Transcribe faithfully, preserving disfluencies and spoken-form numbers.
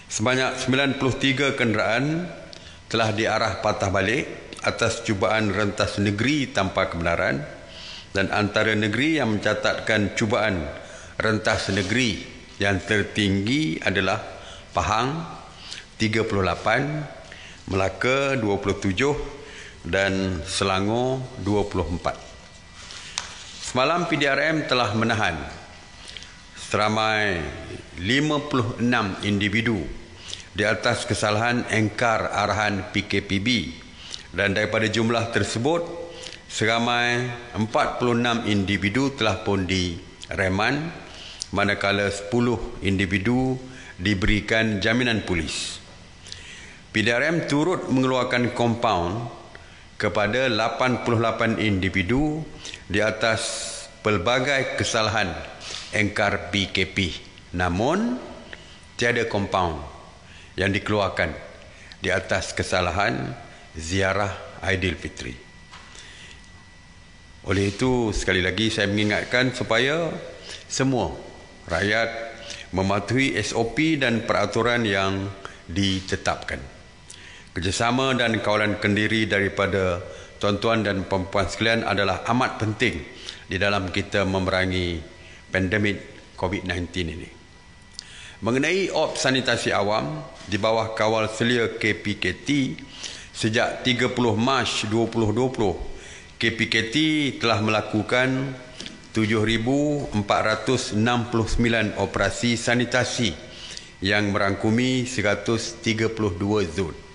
Sebanyak sembilan puluh tiga kenderaan telah diarah patah balik atas cubaan rentas negeri tanpa kebenaran, dan antara negeri yang mencatatkan cubaan rentas negeri yang tertinggi adalah Pahang tiga puluh lapan, Melaka dua puluh tujuh dan Selangor dua puluh empat. Semalam P D R M telah menahan seramai lima puluh enam individu di atas kesalahan engkar arahan P K P B, dan daripada jumlah tersebut seramai empat puluh enam individu telah pun direman, manakala sepuluh individu diberikan jaminan polis. P D R M turut mengeluarkan kompaun kepada lapan puluh lapan individu di atas pelbagai kesalahan engkar P K P. Namun tiada kompaun yang dikeluarkan di atas kesalahan ziarah Aidilfitri. Oleh itu, sekali lagi saya mengingatkan supaya semua rakyat mematuhi S O P dan peraturan yang ditetapkan. Kerjasama dan kawalan kendiri daripada tuan-tuan dan puan-puan sekalian adalah amat penting di dalam kita memerangi pandemik COVID sembilan belas ini. Mengenai op sanitasi awam di bawah kawal selia K P K T, sejak tiga puluh Mac dua ribu dua puluh, K P K T telah melakukan tujuh ribu empat ratus enam puluh sembilan operasi sanitasi yang merangkumi seratus tiga puluh dua zon.